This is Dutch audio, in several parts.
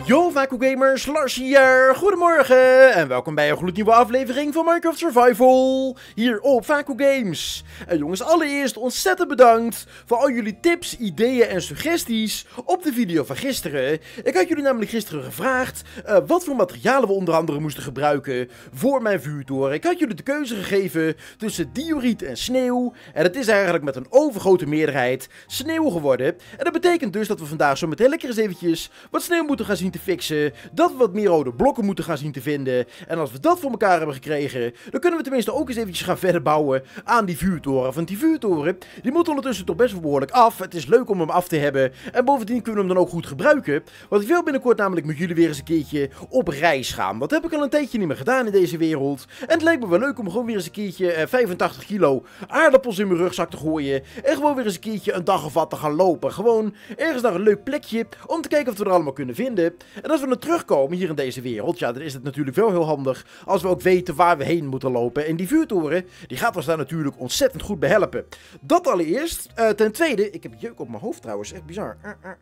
Yo Vaco Gamers, Lars hier, goedemorgen en welkom bij een gloednieuwe aflevering van Minecraft Survival hier op Vaco Games. En jongens, allereerst ontzettend bedankt voor al jullie tips, ideeën en suggesties op de video van gisteren. Ik had jullie namelijk gisteren gevraagd wat voor materialen we onder andere moesten gebruiken voor mijn vuurtoren. Ik had jullie de keuze gegeven tussen dioriet en sneeuw en het is eigenlijk met een overgrote meerderheid sneeuw geworden. En dat betekent dus dat we vandaag zo meteen lekker eens eventjes wat sneeuw moeten gaan zien te fixen, dat we wat meer rode blokken moeten gaan zien te vinden. En als we dat voor elkaar hebben gekregen, dan kunnen we tenminste ook eens eventjes gaan verder bouwen aan die vuurtoren. Want die vuurtoren, die moet ondertussen toch best wel behoorlijk af. Het is leuk om hem af te hebben. En bovendien kunnen we hem dan ook goed gebruiken. Want ik wil binnenkort namelijk met jullie weer eens een keertje op reis gaan. Dat heb ik al een tijdje niet meer gedaan in deze wereld. En het lijkt me wel leuk om gewoon weer eens een keertje 85 kilo aardappels in mijn rugzak te gooien. En gewoon weer eens een keertje een dag of wat te gaan lopen. Gewoon ergens naar een leuk plekje om te kijken of we er allemaal kunnen vinden. En als we dan terugkomen hier in deze wereld, ja, dan is het natuurlijk wel heel handig als we ook weten waar we heen moeten lopen. En die vuurtoren, die gaat ons daar natuurlijk ontzettend goed bij helpen. Dat allereerst. Ten tweede, ik heb jeuk op mijn hoofd trouwens, echt bizar.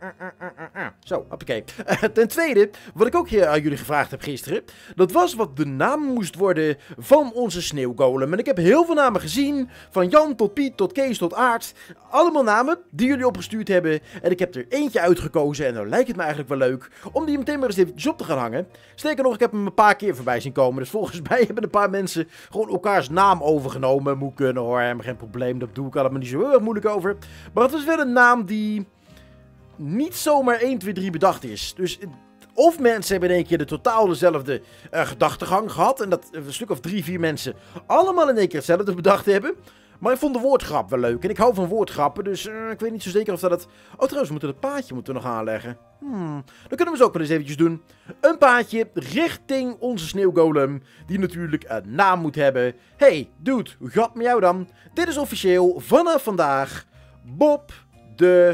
Zo, hoppakee. Ten tweede, wat ik ook hier aan jullie gevraagd heb gisteren, dat was wat de naam moest worden van onze sneeuwgolem. En ik heb heel veel namen gezien, van Jan tot Piet tot Kees tot Aart. Allemaal namen die jullie opgestuurd hebben. En ik heb er eentje uitgekozen en dan lijkt het me eigenlijk wel leuk om die meteen maar eens eventjes op te gaan hangen. Sterker nog, ik heb hem een paar keer voorbij zien komen. Dus volgens mij hebben een paar mensen gewoon elkaars naam overgenomen. Moet kunnen hoor, helemaal geen probleem. Dat doe ik allemaal niet zo heel erg moeilijk over. Maar het is wel een naam die niet zomaar 1, 2, 3 bedacht is. Dus of mensen hebben in één keer de totaal dezelfde gedachtegang gehad. En dat een stuk of 3, 4 mensen allemaal in één keer hetzelfde bedacht hebben. Maar ik vond de woordgrap wel leuk. En ik hou van woordgrappen. Dus ik weet niet zo zeker of dat het... Oh, trouwens, we moeten het paadje nog aanleggen. Dan kunnen we zo ook wel eens eventjes doen. Een paadje richting onze sneeuwgolem. Die natuurlijk een naam moet hebben. Hey, dude, hoe gaat het met jou dan? Dit is officieel vanaf vandaag Bob de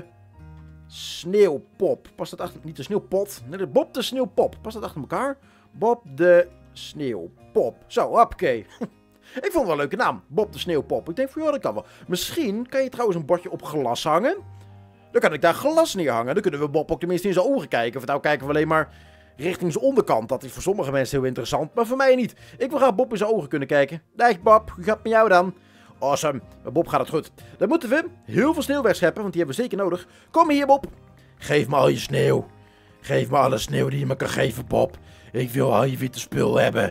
Sneeuwpop. Past dat achter... Niet de sneeuwpot. Nee, Bob de Sneeuwpop. Past dat achter elkaar? Bob de Sneeuwpop. Zo, hoppakee. Ik vond het wel een leuke naam. Bob de Sneeuwpop. Ik denk van ja, dat kan wel. Misschien kan je trouwens een bordje op glas hangen. Dan kan ik daar glas neerhangen. Dan kunnen we Bob ook tenminste in zijn ogen kijken. Of nou kijken we alleen maar richting zijn onderkant. Dat is voor sommige mensen heel interessant. Maar voor mij niet. Ik wil graag Bob in zijn ogen kunnen kijken. Dag Bob, hoe gaat het met jou dan? Awesome. Met Bob gaat het goed. Dan moeten we heel veel sneeuw wegscheppen. Want die hebben we zeker nodig. Kom hier Bob. Geef me al je sneeuw. Geef me alle sneeuw die je me kan geven Bob. Ik wil al je witte spul hebben.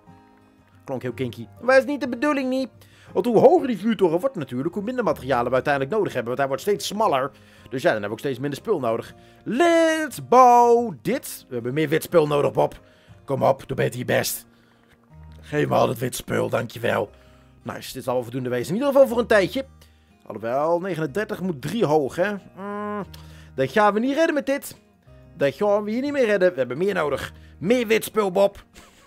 Klonk heel kinky. Maar dat is niet de bedoeling niet. Want hoe hoger die vuurtoren wordt natuurlijk, hoe minder materialen we uiteindelijk nodig hebben. Want hij wordt steeds smaller. Dus ja, dan hebben we ook steeds minder spul nodig. Let's bouw dit. We hebben meer wit spul nodig, Bob. Kom op, doe beter je best. Geef me al het wit spul, dankjewel. Nice, dit zal wel voldoende wezen. In ieder geval voor een tijdje. Alhoewel, 39 moet 3 hoog, hè. Dat gaan we niet redden met dit. Dat gaan we hier niet meer redden. We hebben meer nodig. Meer wit spul, Bob.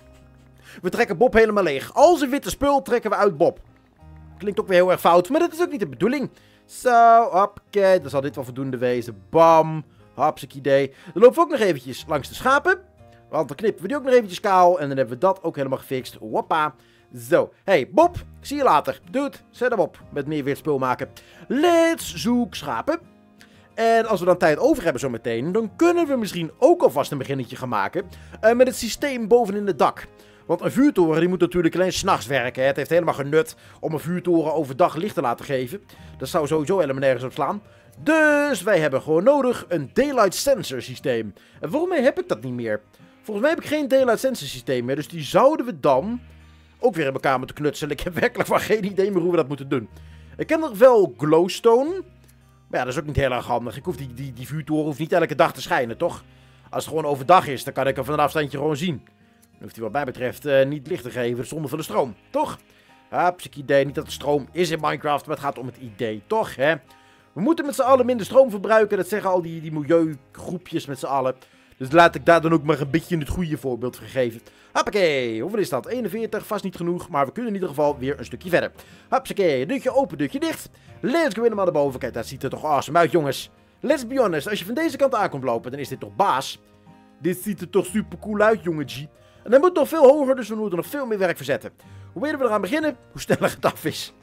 We trekken Bob helemaal leeg. Al zijn witte spul trekken we uit Bob. Klinkt ook weer heel erg fout, maar dat is ook niet de bedoeling. Zo, hoppakee. Dan zal dit wel voldoende wezen. Bam. Hapsik idee. Dan lopen we ook nog eventjes langs de schapen. Want dan knippen we die ook nog eventjes kaal. En dan hebben we dat ook helemaal gefixt. Hoppa. Zo. Hey, Bob. Ik zie je later. Dude, zet hem op. Met meer wit spul maken. Let's zoek schapen. En als we dan tijd over hebben zometeen, dan kunnen we misschien ook alvast een beginnetje gaan maken. Met het systeem bovenin het dak. Want een vuurtoren die moet natuurlijk alleen 's nachts werken. Hè. Het heeft helemaal geen nut om een vuurtoren overdag licht te laten geven. Dat zou sowieso helemaal nergens op slaan. Dus wij hebben gewoon nodig een Daylight Sensor systeem. En volgens mij heb ik dat niet meer. Volgens mij heb ik geen Daylight Sensor systeem meer. Dus die zouden we dan ook weer in elkaar moeten knutselen. Ik heb werkelijk maar geen idee meer hoe we dat moeten doen. Ik heb nog wel glowstone. Maar ja, dat is ook niet heel erg handig. Ik hoef die vuurtoren hoeft niet elke dag te schijnen, toch? Als het gewoon overdag is, dan kan ik hem van een afstandje gewoon zien. Dan hoeft hij wat mij betreft niet licht te geven zonder van de stroom, toch? Hapsik idee, niet dat het stroom is in Minecraft, maar het gaat om het idee, toch, hè? We moeten met z'n allen minder stroom verbruiken, dat zeggen al die milieugroepjes met z'n allen. Dus laat ik daar dan ook maar een beetje het goede voorbeeld voor geven. Hoppakee, hoeveel is dat? 41, vast niet genoeg, maar we kunnen in ieder geval weer een stukje verder. Hoppakee, deurtje open, deurtje dicht. Let's go in naar boven. Kijk, dat ziet er toch awesome uit, jongens. Let's be honest, als je van deze kant aankomt lopen, dan is dit toch baas. Dit ziet er toch super cool uit, jongen G. En hij moet nog veel hoger, dus we moeten nog veel meer werk verzetten. Hoe eerder we eraan beginnen, hoe sneller het af is.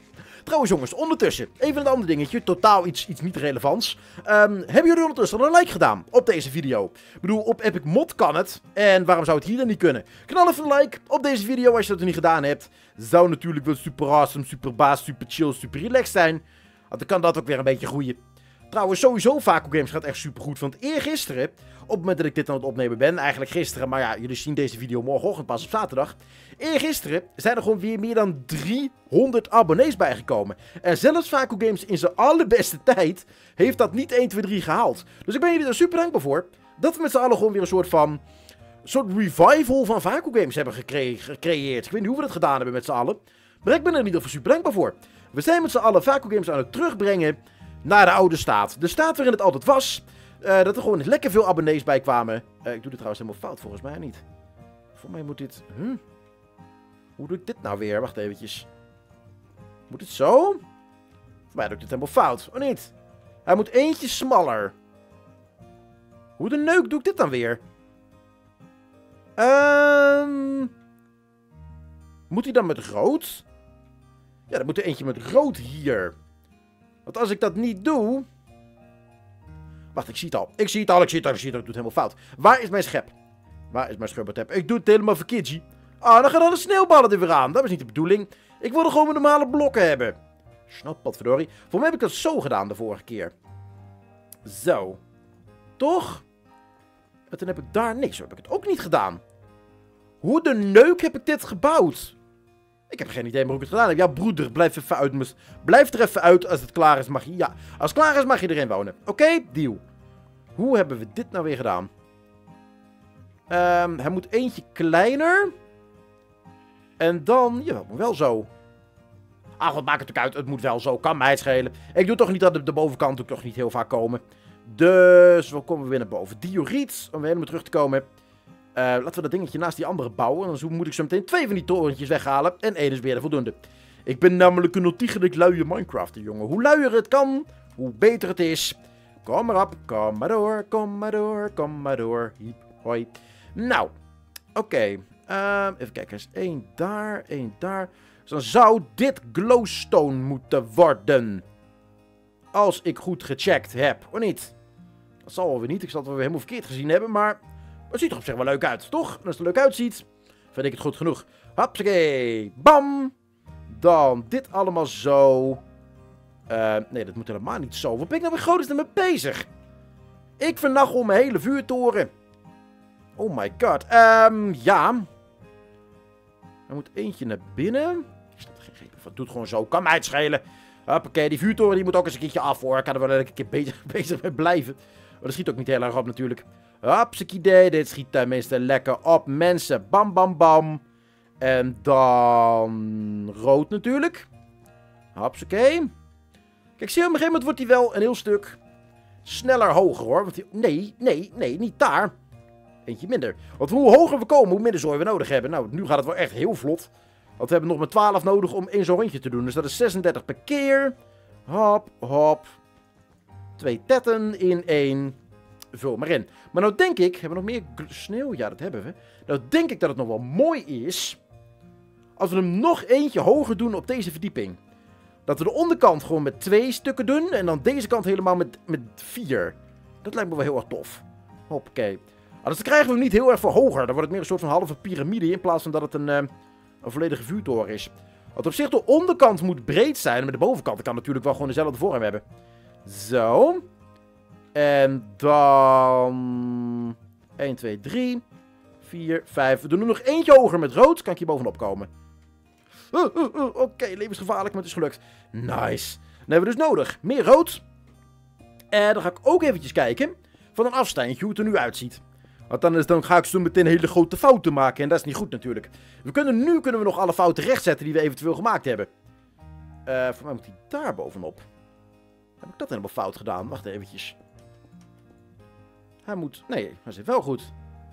Trouwens jongens, ondertussen, even een ander dingetje, totaal iets niet relevants. Hebben jullie ondertussen een like gedaan op deze video? Ik bedoel, op Epic Mod kan het, en waarom zou het hier dan niet kunnen? Knal even een like op deze video als je dat nog niet gedaan hebt. Zou natuurlijk wel super awesome, super baas, super chill, super relaxed zijn. Want dan kan dat ook weer een beetje groeien. Trouwens, sowieso Vaco Games gaat echt super goed. Want eergisteren, op het moment dat ik dit aan het opnemen ben, eigenlijk gisteren, maar ja, jullie zien deze video morgenochtend pas op zaterdag. Eergisteren zijn er gewoon weer meer dan 300 abonnees bijgekomen. En zelfs Vaco Games in zijn allerbeste tijd heeft dat niet 1, 2, 3 gehaald. Dus ik ben jullie er super dankbaar voor dat we met z'n allen gewoon weer een soort revival van Vaco Games hebben gecreëerd. Ik weet niet hoe we dat gedaan hebben met z'n allen, maar ik ben er in ieder geval super dankbaar voor. We zijn met z'n allen Vaco Games aan het terugbrengen naar de oude staat. De staat waarin het altijd was. Dat er gewoon lekker veel abonnees bij kwamen. Ik doe dit trouwens helemaal fout, volgens mij niet. Voor mij moet dit... Hoe doe ik dit nou weer? Wacht eventjes. Moet het zo? Voor mij doe ik dit helemaal fout. Oh niet? Hij moet eentje smaller. Hoe de neuk doe ik dit dan weer? Moet hij dan met rood? Ja, dan moet er eentje met rood hier. Want als ik dat niet doe... Wacht, ik zie het al. Ik zie het al. Ik doe het helemaal fout. Waar is mijn schep? Waar is mijn schubbertap? Ik doe het helemaal verkeerd, zie. Ah, dan gaan alle sneeuwballen er weer aan. Dat was niet de bedoeling. Ik wilde gewoon mijn normale blokken hebben. Snap, potverdorie. Voor mij heb ik dat zo gedaan de vorige keer. Zo. Toch? En toen heb ik daar niks. Zo heb ik het ook niet gedaan. Hoe de neuk heb ik dit gebouwd? Ik heb geen idee meer hoe ik het gedaan heb. Ja, broeder, blijf even uit. Blijf er even uit. Als het klaar is, mag je... Ja, als het klaar is, mag je erin wonen. Oké, deal. Hoe hebben we dit nou weer gedaan? Hij moet eentje kleiner. En dan... Ja, wel zo. Ah, wat maakt het ook uit. Het moet wel zo. Kan mij het schelen. Ik doe toch niet dat de bovenkant ook toch niet heel vaak komen. Dus, waar komen we weer naar boven? Dioriet, om weer helemaal terug te komen. Laten we dat dingetje naast die andere bouwen. Anders moet ik zo meteen 2 van die torentjes weghalen. En 1 is weer de voldoende. Ik ben namelijk een ontiegelijk luie Minecrafter, jongen. Hoe luier het kan, hoe beter het is. Kom maar op, kom maar door, kom maar door, kom maar door. Hiep, hoi. Nou, oké. Even kijken, er is 1 daar, 1 daar. Dus dan zou dit glowstone moeten worden. Als ik goed gecheckt heb, of niet? Dat zal wel weer niet, ik zal het wel weer helemaal verkeerd gezien hebben, maar... Het ziet er op zich wel leuk uit, toch? En als het er leuk uitziet, vind ik het goed genoeg. Hapsakee, bam! Dan dit allemaal zo. Nee, dat moet helemaal niet zo. Wat ben ik nou weer groot mee bezig? Ik vernachel mijn hele vuurtoren. Oh my god. Ja. Er moet eentje naar binnen. Ik snap er geen reden van. Doe het gewoon zo. Kan mij het schelen. Hoppakee, die vuurtoren die moet ook eens een keertje af hoor. Ik kan er wel een keer bezig mee blijven. Maar dat schiet ook niet heel erg op natuurlijk. Hapsakee, dit schiet tenminste lekker op. Mensen, bam bam bam. En dan rood natuurlijk. Hapsakee. Kijk, zie je, op een gegeven moment wordt hij wel een heel stuk sneller hoger hoor. Want nee, niet daar. Eentje minder. Want hoe hoger we komen, hoe minder zooi we nodig hebben. Nou, nu gaat het wel echt heel vlot. Want we hebben nog maar 12 nodig om 1 zo'n rondje te doen. Dus dat is 36 per keer. Hop, hop. 2 tetten in 1. Vul maar in. Maar nou denk ik, hebben we nog meer sneeuw? Ja, dat hebben we. Nou denk ik dat het nog wel mooi is als we hem nog eentje hoger doen op deze verdieping. Dat we de onderkant gewoon met 2 stukken doen. En dan deze kant helemaal met 4. Dat lijkt me wel heel erg tof. Hoppakee. Dus dan krijgen we hem niet heel erg voor hoger. Dan wordt het meer een soort van halve piramide. In plaats van dat het een volledige vuurtoren is. Want op zich de onderkant moet breed zijn. Maar de bovenkant kan natuurlijk wel gewoon dezelfde vorm hebben. Zo. En dan... 1, 2, 3... 4, 5. We doen er nog eentje hoger met rood. Kan ik hier bovenop komen. Oké, levensgevaarlijk, maar het is gelukt. Nice. Dan hebben we dus nodig meer rood. En dan ga ik ook eventjes kijken van een afstandje hoe het er nu uitziet. Want dan ga ik zo meteen hele grote fouten maken. En dat is niet goed natuurlijk. Nu kunnen we nog alle fouten rechtzetten die we eventueel gemaakt hebben. Voor mij moet hij daar bovenop. Heb ik dat helemaal fout gedaan? Wacht eventjes. Hij moet... Nee, hij zit wel goed.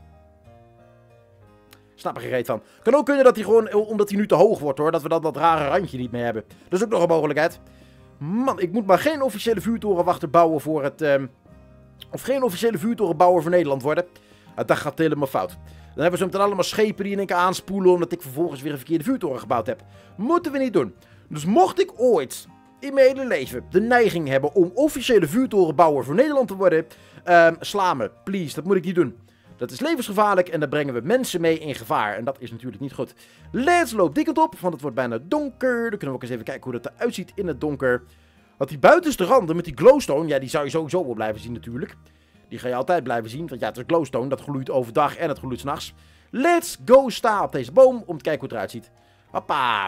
Snap er geen reet van. Kan ook kunnen dat hij gewoon, omdat hij nu te hoog wordt hoor, dat we dat rare randje niet meer hebben. Dat is ook nog een mogelijkheid. Man, ik moet maar geen officiële vuurtorenwachter bouwen voor het... Of geen officiële vuurtorenbouwer voor Nederland worden. Dat gaat helemaal fout. Dan hebben we zo meteen allemaal schepen die in één keer aanspoelen, omdat ik vervolgens weer een verkeerde vuurtoren gebouwd heb. Moeten we niet doen. Dus mocht ik ooit in mijn hele leven de neiging hebben om officiële vuurtorenbouwer voor Nederland te worden, sla me, please, dat moet ik niet doen. Dat is levensgevaarlijk en daar brengen we mensen mee in gevaar. En dat is natuurlijk niet goed. Let's loop die kant op, want het wordt bijna donker. Dan kunnen we ook eens even kijken hoe dat eruit ziet in het donker. Want die buitenste randen met die glowstone, ja, die zou je sowieso wel blijven zien natuurlijk. Die ga je altijd blijven zien, want ja, het is glowstone. Dat gloeit overdag en het gloeit 's nachts. Let's go, sta op deze boom om te kijken hoe het eruit ziet. Hoppa.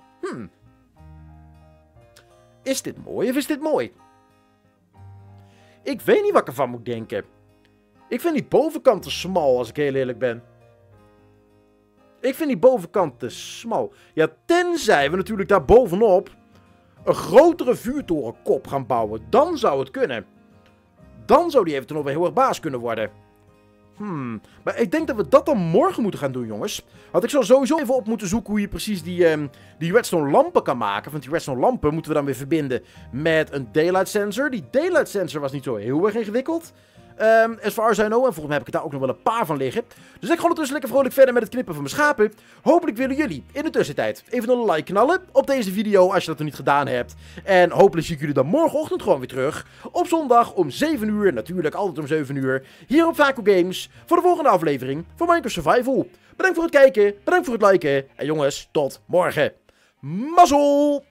Is dit mooi of is dit mooi? Ik weet niet wat ik ervan moet denken. Ik vind die bovenkant te smal, als ik heel eerlijk ben. Ik vind die bovenkant te smal. Ja, tenzij we natuurlijk daar bovenop een grotere vuurtorenkop gaan bouwen. Dan zou het kunnen. Dan zou die eventueel nog wel heel erg baas kunnen worden. Maar ik denk dat we dat dan morgen moeten gaan doen, jongens. Want ik zal sowieso even op moeten zoeken hoe je precies die redstone lampen kan maken. Want die redstone lampen moeten we dan weer verbinden met een daylight sensor. Die daylight sensor was niet zo heel erg ingewikkeld. As far as I know. En volgens mij heb ik daar ook nog wel een paar van liggen. Dus ik ga ondertussen lekker vrolijk verder met het knippen van mijn schapen. Hopelijk willen jullie in de tussentijd even een like knallen op deze video als je dat nog niet gedaan hebt. En hopelijk zie ik jullie dan morgenochtend gewoon weer terug. Op zondag om 7 uur. Natuurlijk altijd om 7 uur. Hier op Vaco Games. Voor de volgende aflevering van Minecraft Survival. Bedankt voor het kijken. Bedankt voor het liken. En jongens, tot morgen. Mazzel!